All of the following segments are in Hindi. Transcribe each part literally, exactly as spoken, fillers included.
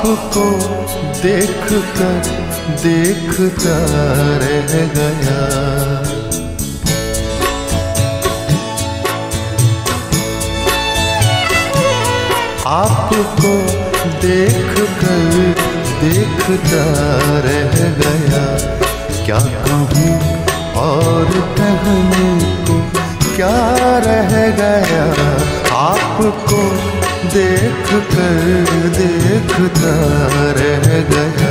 आपको देख कर देखता रह गया। आपको देख कर देखता रह गया। क्या कहूँ और कहने को क्या रह गया। आपको देख कर देखता रह गया।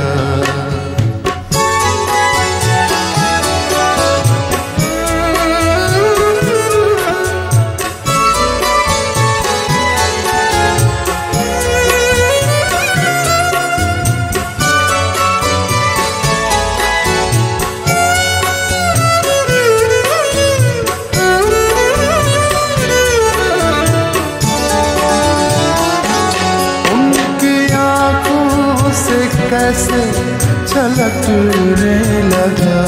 कैसे छलकने लगा।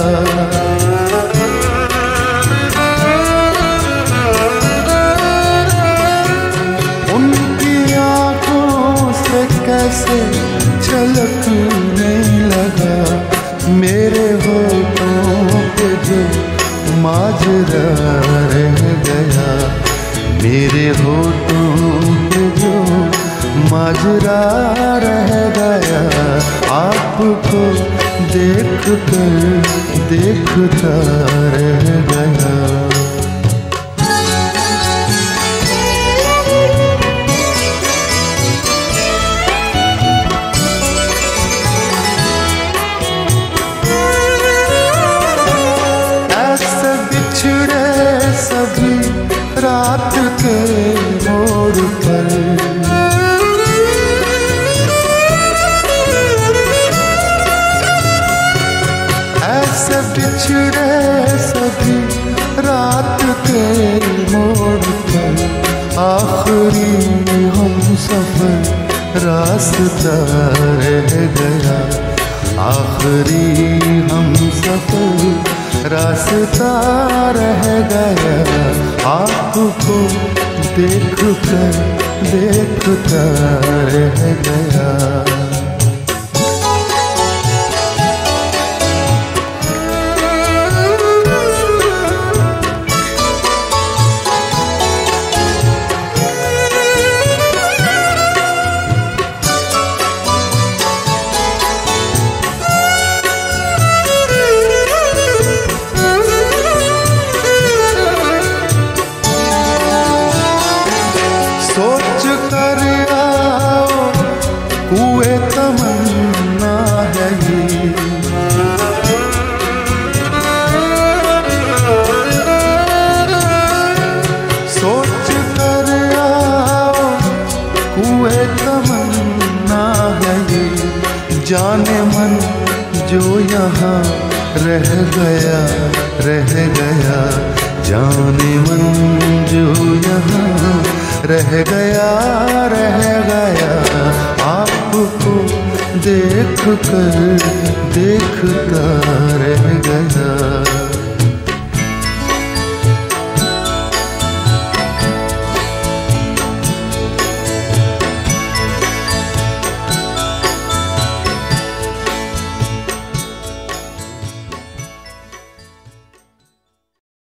उनकी आँखों से कैसे छलकने लगा। मेरे होठों पे जो माजरा रह गया। मेरे होठों पे जो माजरा रह गया। आपको देख कर देखता रह गया। ऐसे बिछड़े सभी रात के मोड़ पर। ऐसे बिछड़े सभी रात के मोड़ पर। आखिरी हम सफर रास्ता रह गया। आखिरी हम सफर रास्ता रह गया। आपको देख कर देखता रह गया। सोच कर आओ कुए तमन्ना है ये। सोच कर आओ कुए तमन्ना है ये। जाने मन जो यहाँ रह गया रह गया। जाने मन जो यहाँ रह गया रह गया। आपको देख कर देखता रह गया।